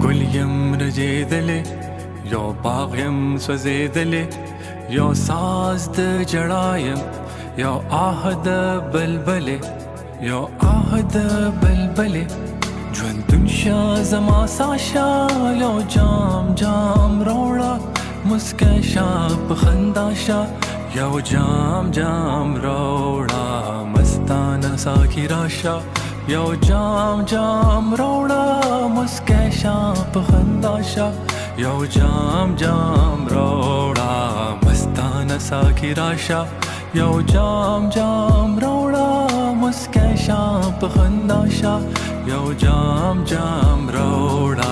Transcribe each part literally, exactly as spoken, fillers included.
ګل یم رژېدلې یو باغ یم سوځېدلې یو ساز د ژړا یم یو آه د بلبلې یو آه د بلبلې ژوندون شه زما ساشه یو جام جام راوړه مسکی شه په خندا شه یو جام جام راوړه مستانه ساقي راشه یو جام جام راوړه مسکی شه په خندا شه یو جام جام راوړه مستانه ساقي راشه یو جام جام راوړه مسکی شه په خندا شه یو جام جام راوړه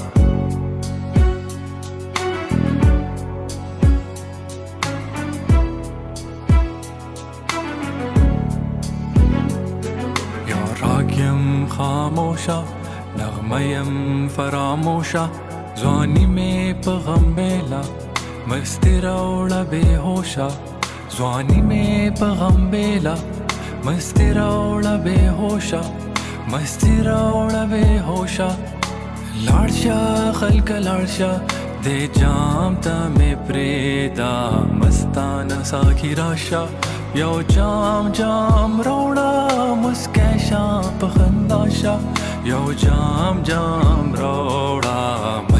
خاموشا نغمیم فراموشا ځواني مې په غم بیلا مستی راوړه بې هوشه ځواني مې په غم بیلا مستی راوړه بې هوشه مستی راوړه بې هوشه لاړ شه خلکه لاړ شه دې جام ته مې پرېږده مستانه ساقي راشه یو جام جام راوړه مسکی شه په خندا شه یو جام جام راوړه